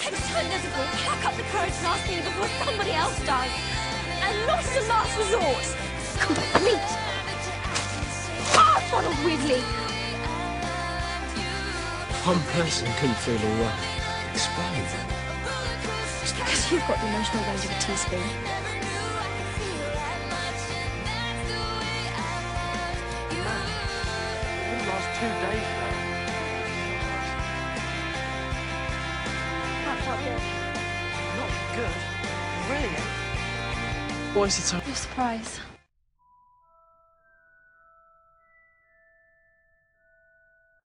Next time there's a ball, pluck up the courage and ask me before somebody else does. And not as a last resort. Complete. Ronald Weasley. One person couldn't feel all right. Explain. It's because you've got the emotional range of a teaspoon. The last 2 days now. That felt good. Not good. Brilliant. What is it? Your surprise.